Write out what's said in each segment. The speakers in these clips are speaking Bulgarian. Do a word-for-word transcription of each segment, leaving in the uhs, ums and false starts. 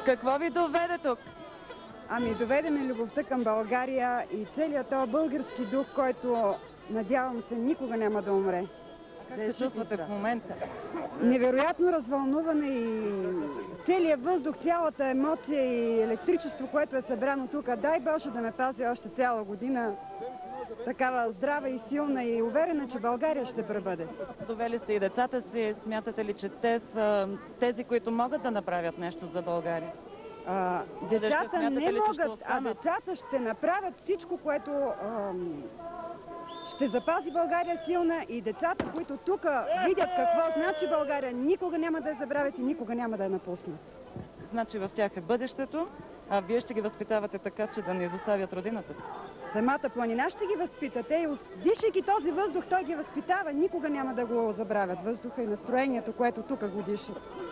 Какво ви доведе тук? Ами доведе ме любовта към България и целият този български дух, който, надявам се, никога няма да умре. А как се чувствате в момента? Невероятно развълнуване и целият въздух, цялата емоция и електричество, което е събрано тук. Дай Боже да ме пази още цяла година такава здрава и силна и уверена, че България ще пребъде. Довели сте и децата си. Смятате ли, че те са тези, които могат да направят нещо за България? А, децата не могат, а децата ще направят всичко, което ам, ще запази България силна, и децата, които тук видят какво значи България, никога няма да я забравят и никога няма да я напуснат. Значи в тях е бъдещето, а вие ще ги възпитавате така, че да не изоставят родината. Самата планина ще ги възпита. Те, дишайки този въздух, той ги възпитава. Никога няма да го забравят. Въздуха и настроението, което тук го диша.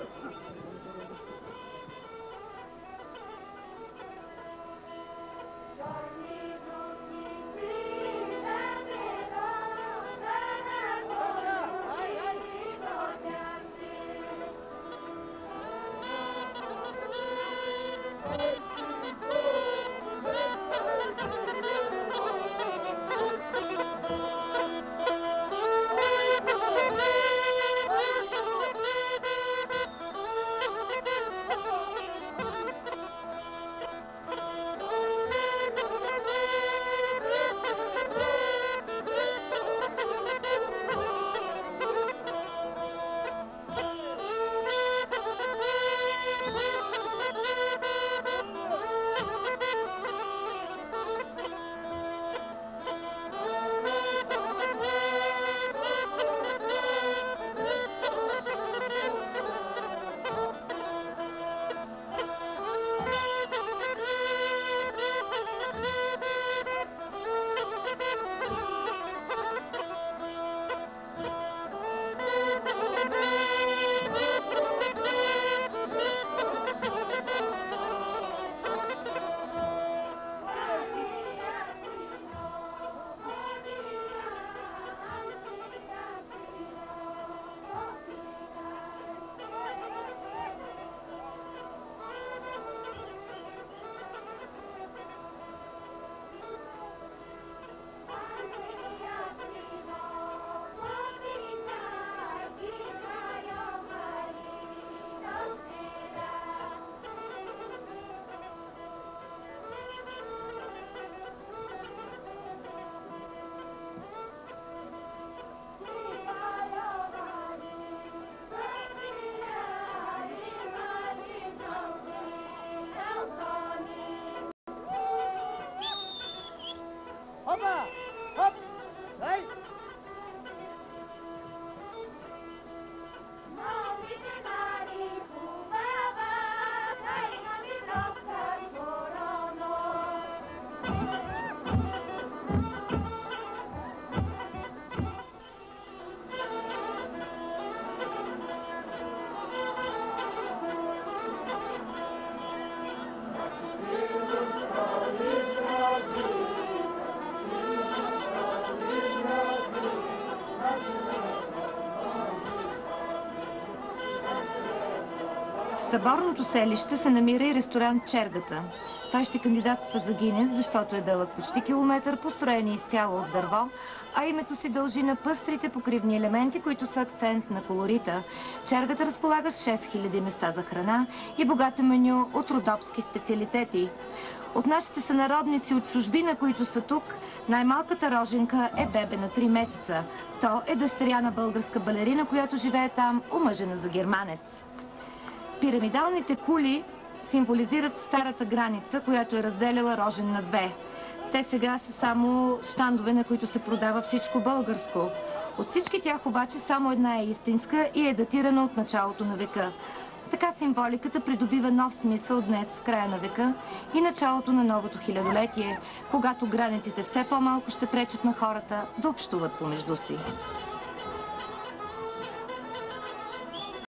В съборното селище се намира и ресторант Чергата. Той ще кандидатства за Гинес, защото е дълъг почти километър, построен изцяло от дърво, а името си дължи на пъстрите покривни елементи, които са акцент на колорита. Чергата разполага с шест хиляди места за храна и богато меню от родопски специалитети. От нашите сънародници от чужбина, които са тук, най-малката Роженка е бебе на три месеца. То е дъщеря на българска балерина, която живее там, омъжена за германец. Пирамидалните кули символизират старата граница, която е разделяла Рожен на две. Те сега са само щандове, на които се продава всичко българско. От всички тях обаче само една е истинска и е датирана от началото на века. Така символиката придобива нов смисъл днес, в края на века и началото на новото хилядолетие, когато границите все по-малко ще пречат на хората да общуват помежду си.